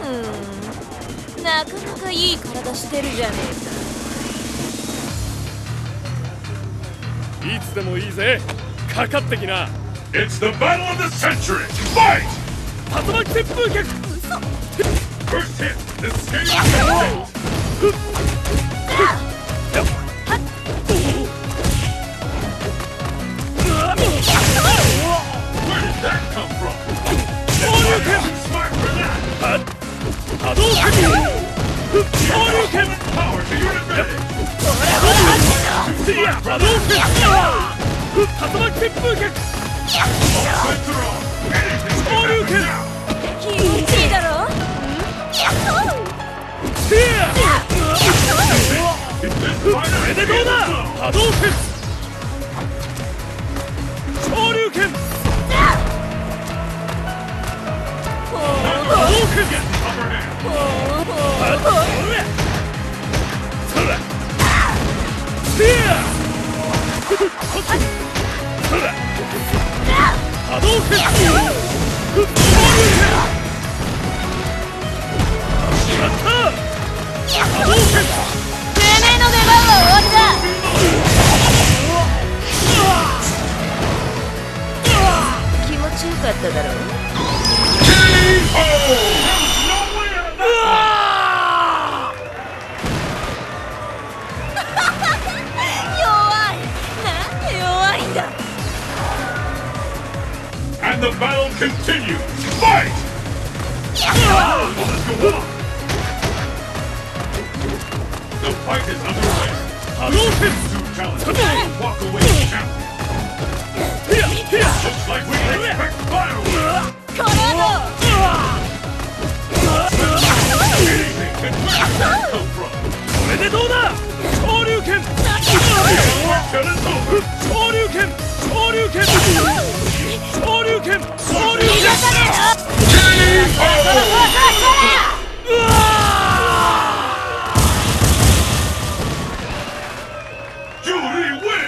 なかなかいい体してるじゃねえか。いつでもいいぜ、かかってきな。 It's the battle of the century! Fight! 竜巻旋風脚。 First hit, the scale is Where did that come from? Smart for that! Power to your advantage! 竜巻旋風脚。 Offense are on! Anything can happen now! 気持ちいいだろ。 スピア。 Is this fighter これでどうだ。波動拳。昇竜拳。波動拳。 upper hand? そら。スピア。そら。波動拳。昇竜拳。 やった！波動拳。 てめえの出番は終わりだ。気持ちよかっただろう。弱い。なんで弱いんだ。 And the battle continues! Fight! Let's go on! The fight is underway. Two challengers walk away with champion. Looks like we can expect fireworks. これぞ。 Anything can where did that come from? これでどうだ。昇竜拳。 Shut it over. 昇竜拳。昇竜拳。昇竜拳。昇竜拳。 Julie wins!